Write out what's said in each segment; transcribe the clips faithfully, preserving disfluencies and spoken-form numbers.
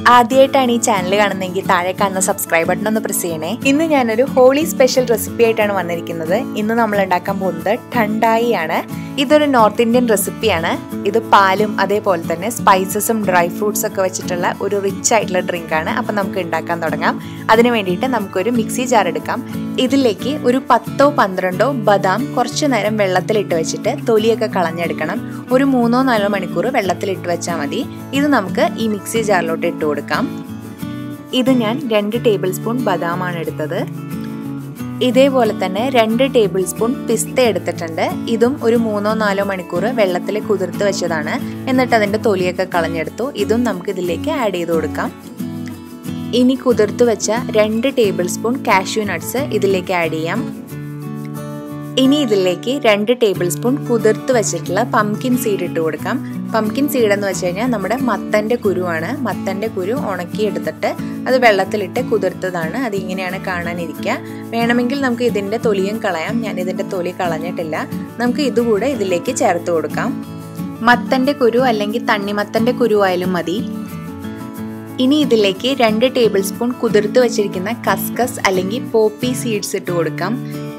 ആദ്യമായിട്ടാണ് ഈ ചാനൽ കാണുന്നതെങ്കിൽ താഴെ കാണുന്ന സബ്സ്ക്രൈബ് ബട്ടൺ ഒന്ന് പ്രസ് ചെയ്യണേ. ഇന്ന് ഞാനൊരു ഹോളി സ്പെഷ്യൽ റെസിപ്പി ആയിട്ടാണ് വന്നിരിക്കുന്നത്. ഇന്ന് നമ്മൾ ഉണ്ടാക്കാൻ പോകുന്നത് ഠണ്ടായി ആണ്. ഇതൊരു നോർത്ത് ഇന്ത്യൻ റെസിപ്പിയാണ്. ഇത് പാലും അതേപോലെ തന്നെ സ്പൈസസും ഡ്രൈ ഫ്രൂട്ട്സ് ഒക്കെ വെച്ചിട്ടുള്ള ഒരു റിച്ച് ആയിട്ടുള്ള ഡ്രിങ്ക് ആണ്. അപ്പം നമുക്ക് ഉണ്ടാക്കാൻ തുടങ്ങാം. അതിന് വേണ്ടിയിട്ട് നമുക്കൊരു മിക്സി ജാർ എടുക്കാം. ഇതിലേക്ക് ഒരു പത്തോ പന്ത്രണ്ടോ ബദാം കുറച്ചു നേരം വെള്ളത്തിലിട്ട് വെച്ചിട്ട് തൊലിയൊക്കെ കളഞ്ഞെടുക്കണം. ഒരു മൂന്നോ നാലോ മണിക്കൂർ വെള്ളത്തിലിട്ട് വെച്ചാൽ മതി. ഇത് നമുക്ക് ഈ മിക്സി ജാറിലോട്ട് ഇട്ട് കൊടുക്കാം. ഇത് ഞാൻ രണ്ട് ടേബിൾ സ്പൂൺ ബദാമാണ് എടുത്തത്. ഇതേപോലെ തന്നെ രണ്ട് ടേബിൾ സ്പൂൺ പിസ്ത എടുത്തിട്ടുണ്ട്. ഇതും ഒരു മൂന്നോ നാലോ മണിക്കൂർ വെള്ളത്തിൽ കുതിർത്ത് വെച്ചതാണ്. എന്നിട്ട് അതിൻ്റെ തൊലിയൊക്കെ കളഞ്ഞെടുത്തു. ഇതും നമുക്ക് ഇതിലേക്ക് ആഡ് ചെയ്ത് കൊടുക്കാം. ഇനി കുതിർത്ത് വെച്ച രണ്ട് ടേബിൾ സ്പൂൺ കാഷ്യൂ നട്ട്സ് ഇതിലേക്ക് ആഡ് ചെയ്യാം. ഇനി ഇതിലേക്ക് രണ്ട് ടേബിൾ സ്പൂൺ കുതിർത്ത് വെച്ചിട്ടുള്ള പംകിൻ സീഡ് ഇട്ട് കൊടുക്കാം. പംകിൻ സീഡ് എന്ന് വെച്ച് കഴിഞ്ഞാൽ നമ്മുടെ മത്തൻ്റെ കുരുവാണ്. മത്തൻ്റെ കുരു ഉണക്കിയെടുത്തിട്ട് അത് വെള്ളത്തിലിട്ട് കുതിർത്തതാണ്. അതിങ്ങനെയാണ് കാണാനിരിക്കുക. വേണമെങ്കിൽ നമുക്ക് ഇതിൻ്റെ തൊലിയും കളയാം. ഞാൻ ഇതിൻ്റെ തൊലി കളഞ്ഞിട്ടില്ല. നമുക്ക് ഇതുകൂടെ ഇതിലേക്ക് ചേർത്ത് കൊടുക്കാം. മത്തൻ്റെ കുരു അല്ലെങ്കിൽ തണ്ണിമത്തൻ്റെ കുരു ആയാലും മതി. ഇനി ഇതിലേക്ക് രണ്ട് ടേബിൾ സ്പൂൺ കുതിർത്ത് വെച്ചിരിക്കുന്ന ഖസ്ഖസ് അല്ലെങ്കിൽ പോപ്പി സീഡ്സ് ഇട്ട് കൊടുക്കാം.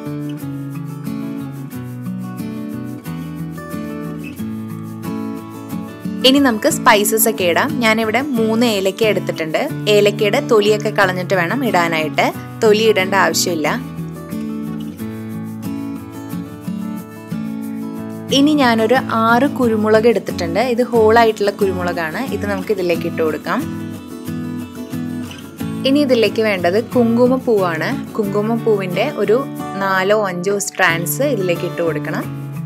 ഇനി നമുക്ക് സ്പൈസസ് ഒക്കെ ഇടാം. ഞാനിവിടെ മൂന്ന് ഏലക്ക എടുത്തിട്ടുണ്ട്. ഏലക്കയുടെ തൊലിയൊക്കെ കളഞ്ഞിട്ട് വേണം ഇടാനായിട്ട്. തൊലി ഇടേണ്ട ആവശ്യമില്ല. ഇനി ഞാനൊരു ആറ് കുരുമുളക് എടുത്തിട്ടുണ്ട്. ഇത് ഹോളായിട്ടുള്ള കുരുമുളകാണ്. ഇത് നമുക്ക് ഇതിലേക്ക് ഇട്ട് കൊടുക്കാം. ഇനി ഇതിലേക്ക് വേണ്ടത് കുങ്കുമപ്പൂവാണ്. കുങ്കുമപ്പൂവിൻ്റെ ഒരു നാലോ അഞ്ചോ സ്ട്രാൻഡ്സ് ഇതിലേക്ക് ഇട്ട് കൊടുക്കണം.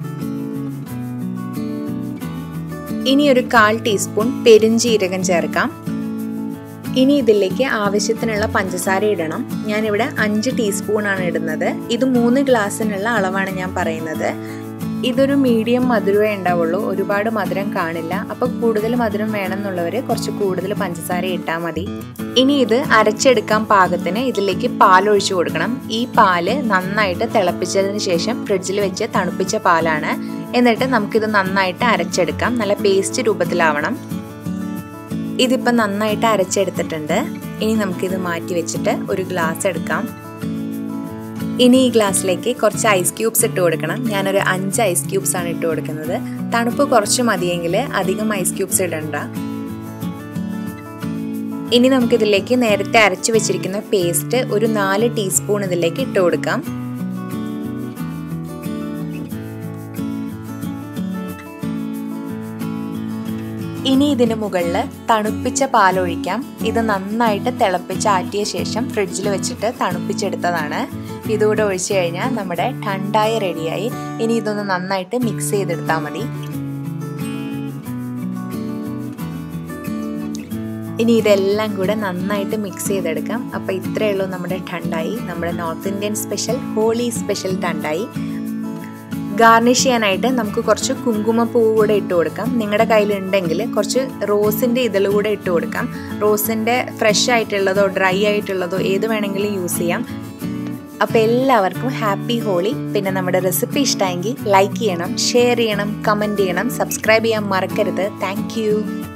ഇനി ഒരു കാൽ ടീസ്പൂൺ പെരുംജീരകം ചേർക്കാം. ഇനി ഇതിലേക്ക് ആവശ്യത്തിനുള്ള പഞ്ചസാര ഇടണം. ഞാനിവിടെ അഞ്ച് ടീസ്പൂൺ ആണ് ഇടുന്നത്. ഇത് മൂന്ന് ഗ്ലാസ്സിനുള്ള അളവാണ് ഞാൻ പറയുന്നത്. ഇതൊരു മീഡിയം മധുരമേ ഉണ്ടാവുള്ളൂ. ഒരുപാട് മധുരം കാണില്ല. അപ്പോൾ കൂടുതൽ മധുരം വേണമെന്നുള്ളവർ കുറച്ച് കൂടുതൽ പഞ്ചസാര ഇട്ടാൽ മതി. ഇനി ഇത് അരച്ചെടുക്കാൻ പാകത്തിന് ഇതിലേക്ക് പാൽ ഒഴിച്ചു കൊടുക്കണം. ഈ പാല് നന്നായിട്ട് തിളപ്പിച്ചതിന് ശേഷം ഫ്രിഡ്ജിൽ വെച്ച് തണുപ്പിച്ച പാലാണ്. എന്നിട്ട് നമുക്കിത് നന്നായിട്ട് അരച്ചെടുക്കാം. നല്ല പേസ്റ്റ് രൂപത്തിലാവണം. ഇതിപ്പോൾ നന്നായിട്ട് അരച്ചെടുത്തിട്ടുണ്ട്. ഇനി നമുക്കിത് മാറ്റി വെച്ചിട്ട് ഒരു ഗ്ലാസ് എടുക്കാം. ഇനി ഈ ഗ്ലാസ്സിലേക്ക് കുറച്ച് ഐസ് ക്യൂബ്സ് ഇട്ട് കൊടുക്കണം. ഞാനൊരു അഞ്ച് ഐസ് ക്യൂബ്സ് ആണ് ഇട്ട് കൊടുക്കുന്നത്. തണുപ്പ് കുറച്ച് മതിയെങ്കിൽ അധികം ഐസ് ക്യൂബ്സ് ഇടണ്ട. ഇനി നമുക്കിതിലേക്ക് നേരത്തെ അരച്ചു വെച്ചിരിക്കുന്ന പേസ്റ്റ് ഒരു നാല് ടീസ്പൂൺ ഇതിലേക്ക് ഇട്ട് കൊടുക്കാം. ഇനി ഇതിന് മുകളിൽ തണുപ്പിച്ച പാലൊഴിക്കാം. ഇത് നന്നായിട്ട് തിളപ്പിച്ച് ആറ്റിയ ശേഷം ഫ്രിഡ്ജിൽ വെച്ചിട്ട് തണുപ്പിച്ചെടുത്തതാണ്. ഇതുകൂടെ ഒഴിച്ചു കഴിഞ്ഞാൽ നമ്മുടെ ഠണ്ടായി റെഡിയായി. ഇനി ഇതൊന്ന് നന്നായിട്ട് മിക്സ് ചെയ്തെടുത്താൽ മതി. ഇനി ഇതെല്ലാം കൂടെ നന്നായിട്ട് മിക്സ് ചെയ്തെടുക്കാം. അപ്പോൾ ഇത്രയേ ഉള്ളൂ നമ്മുടെ ഠണ്ടായി, നമ്മുടെ north Indian special Holi special thandai. Garnish ചെയ്യാനായിട്ട് നമുക്ക് കുറച്ച് കുങ്കുമപ്പൂവ് കൂടെ ഇട്ട് കൊടുക്കാം. നിങ്ങളുടെ കയ്യിലുണ്ടെങ്കിൽ കുറച്ച് റോസിൻ്റെ ഇതൾ കൂടെ ഇട്ട് കൊടുക്കാം. റോസിൻ്റെ ഫ്രഷ് ആയിട്ടുള്ളതോ ഡ്രൈ ആയിട്ടുള്ളതോ ഏത് വേണമെങ്കിലും യൂസ് ചെയ്യാം. അപ്പോൾ എല്ലാവർക്കും ഹാപ്പി ഹോളി. പിന്നെ നമ്മുടെ റെസിപ്പി ഇഷ്ടമെങ്കിൽ ലൈക്ക് ചെയ്യണം, ഷെയർ ചെയ്യണം, കമൻറ്റ് ചെയ്യണം, സബ്സ്ക്രൈബ് ചെയ്യാൻ മറക്കരുത്. താങ്ക്